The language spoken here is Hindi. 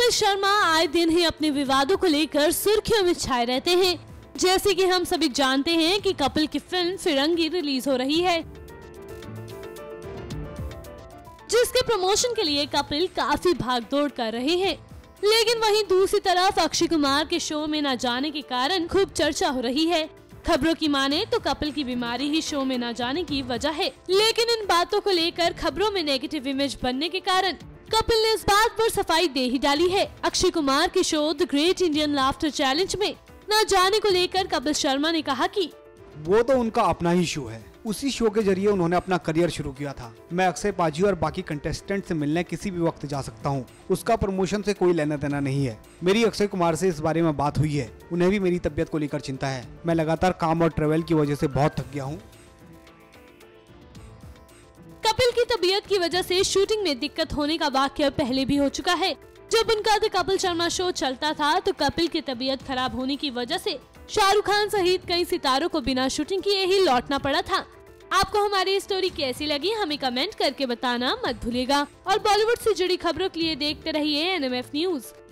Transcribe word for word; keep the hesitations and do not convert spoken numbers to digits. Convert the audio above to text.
कपिल शर्मा आए दिन ही अपने विवादों को लेकर सुर्खियों में छाए रहते हैं। जैसे कि हम सभी जानते हैं कि कपिल की फिल्म फिरंगी रिलीज हो रही है, जिसके प्रमोशन के लिए कपिल काफी भागदौड़ कर रहे हैं। लेकिन वहीं दूसरी तरफ अक्षय कुमार के शो में न जाने के कारण खूब चर्चा हो रही है। खबरों की माने तो कपिल की बीमारी ही शो में न जाने की वजह है। लेकिन इन बातों को लेकर खबरों में नेगेटिव इमेज बनने के कारण कपिल ने इस बात पर सफाई दे ही डाली है। अक्षय कुमार के show the great Indian laughter challenge में न जाने को लेकर कपिल शर्मा ने कहा कि वो तो उनका अपना ही शो है, उसी शो के जरिए उन्होंने अपना करियर शुरू किया था। मैं अक्षय पाजी और बाकी कंटेस्टेंट से मिलने किसी भी वक्त जा सकता हूँ, उसका प्रमोशन से कोई लेना देना नहीं है। मेरी अक्षय कुमार से इस बारे में बात हुई है, उन्हें भी मेरी तबीयत को लेकर चिंता है। मैं लगातार काम और ट्रेवल की वजह से बहुत थक गया हूँ। कपिल की तबीयत की वजह से शूटिंग में दिक्कत होने का वाकया पहले भी हो चुका है। जब उनका द कपिल शर्मा शो चलता था तो कपिल की तबीयत खराब होने की वजह से शाहरुख खान सहित कई सितारों को बिना शूटिंग किए ही लौटना पड़ा था। आपको हमारी स्टोरी कैसी लगी हमें कमेंट करके बताना मत भूलिएगा और बॉलीवुड से जुड़ी खबरों के लिए देखते रहिए एन एम एफ न्यूज।